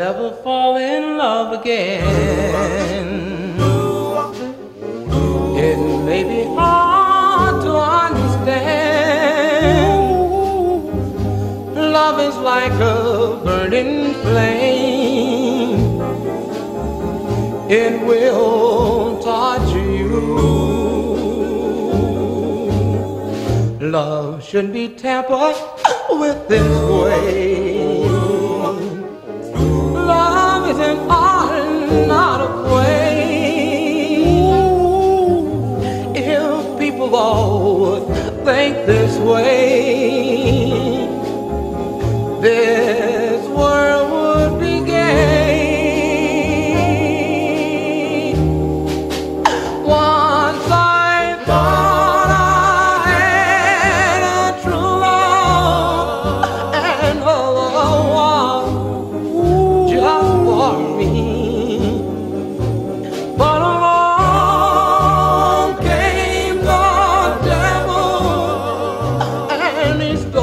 never fall in love again. It may be hard to understand. Love is like a burning flame. It will torture you. Love shouldn't be tampered with this way. Love is an art, not a play. If people all would think this way, this world would be gay. Once I thought I had a true love, and just for me, but along came the devil, and he stole